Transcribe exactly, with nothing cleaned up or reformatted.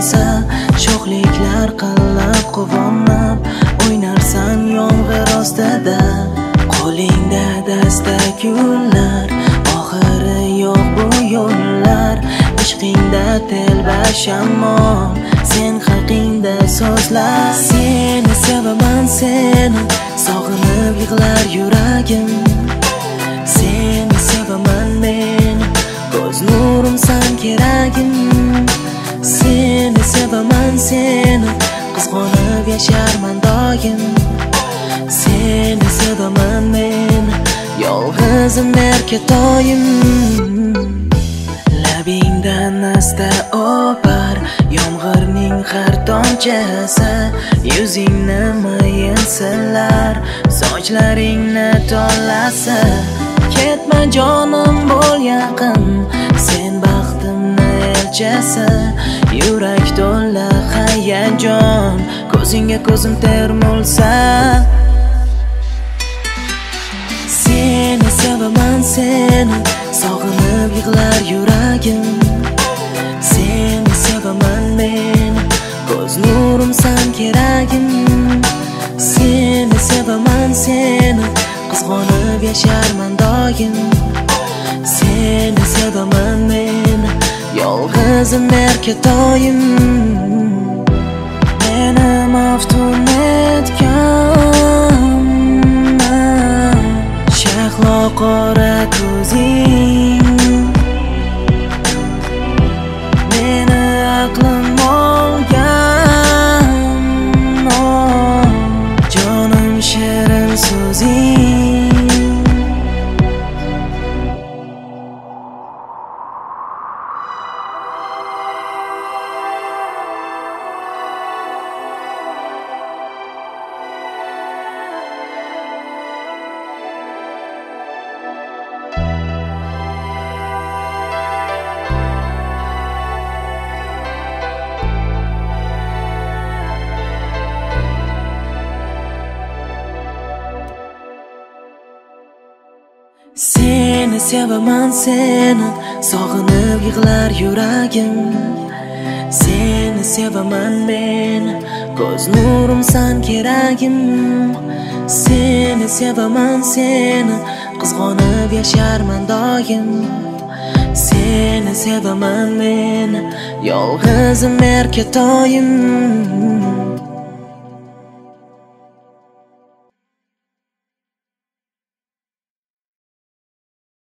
bo'lsa, sho'xliklar qilib quvonib o'ynarsan yomg'ir ostida. Qo'lingda dasta gullar, oxiri yo'q bu yo'llar. Ishqingda telba shamol, sen haqingda so'zlar. Seni sevaman, seni sog'inib yig'lar yuragim. Seni sevaman men, ko'z nurimsan keragim. Seni sevaman, seni qizg'onib yasharman doim. Seni sevaman men, yolg'izim erkatoyim. Labingdan asta o'par yomg'irning har tomchasi, yuzingni mayin silar, sochlaringni tolasi. Ketma jonim, bo'l yaqin, sen baxtimni elchisi. Yurak to'la hayajon, ko'zingga ko'zim termulsa. Seni sevaman, seni sog'inib yig'lar yuragim. Seni sevaman men, ko'z nurimsan keragim. Seni sevaman, seni qizg'onib yasharman doim. Seni sevaman men, yolg'izim erkatoyim. Meni maftun etgan shahlo qora ko'zing, meni aqlim olgan, oh, jonim shirin so'zing. Seni sevaman, seni sog'inib yig'lar yuragim. Seni sevaman men, ko'z nurimsan keragim. Seni sevaman, seni qizg'onib yasharman doim. Seni sevaman men, yolg'izim erkatoyim.